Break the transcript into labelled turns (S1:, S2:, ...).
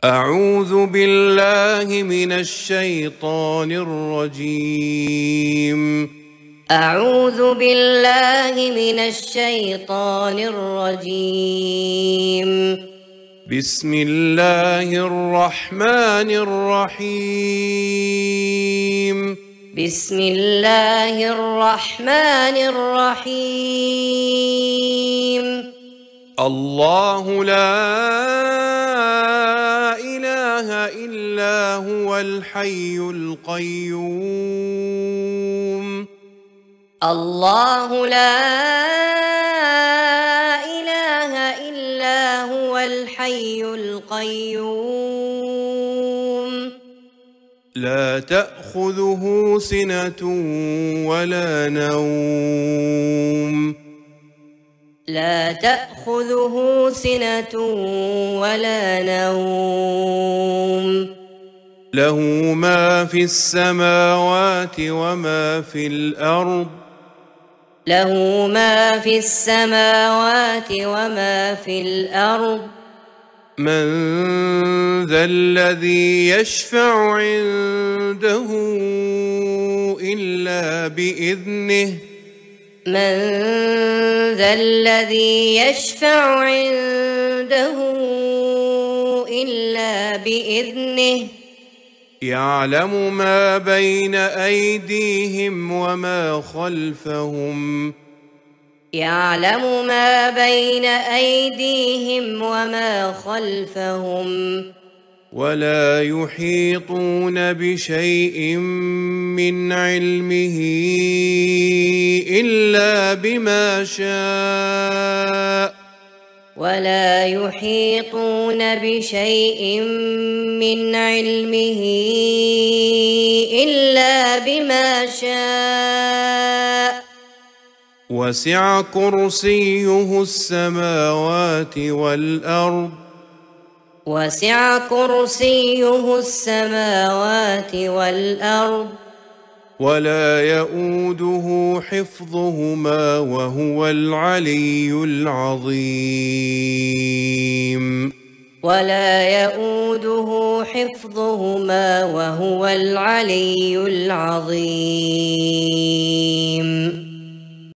S1: أعوذ بالله من الشيطان الرجيم.
S2: أعوذ بالله من الشيطان الرجيم.
S1: بسم الله الرحمن الرحيم.
S2: بسم الله الرحمن الرحيم.
S1: الله لا إله إلا هو الحي القيوم.
S2: الله لا إله إلا هو الحي القيوم.
S1: لا تأخذه سنة ولا نوم.
S2: لا تأخذه سنة ولا نوم.
S1: له ما في السماوات وما في الأرض.
S2: له ما في السماوات وما في الأرض.
S1: من ذا الذي يشفع عنده إلا بإذنه.
S2: من ذا الذي يشفع عنده إلا بإذنه.
S1: يعلم ما بين أيديهم وما خلفهم.
S2: يعلم ما بين أيديهم وما خلفهم.
S1: ولا يحيطون بشيء من علمه إلا بما شاء.
S2: ولا يحيطون بشيء من علمه إلا بما شاء.
S1: وسع كرسيه السماوات والأرض.
S2: وسع كرسيه السماوات والأرض.
S1: ولا يؤوده حفظهما وهو العلي العظيم.
S2: ولا يؤوده حفظهما وهو العلي العظيم.